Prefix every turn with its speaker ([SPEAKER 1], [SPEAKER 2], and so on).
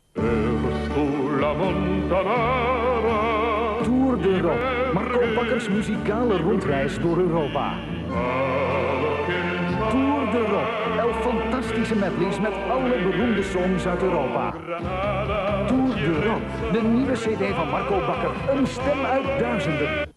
[SPEAKER 1] Tour de Rock, Marco Bakkers muzikale rondreis door Europa. Tour de Rock, 11 fantastische medleys met alle beroemde songs uit Europa. Tour de Rock, de nieuwe CD van Marco Bakker, een stem uit duizenden.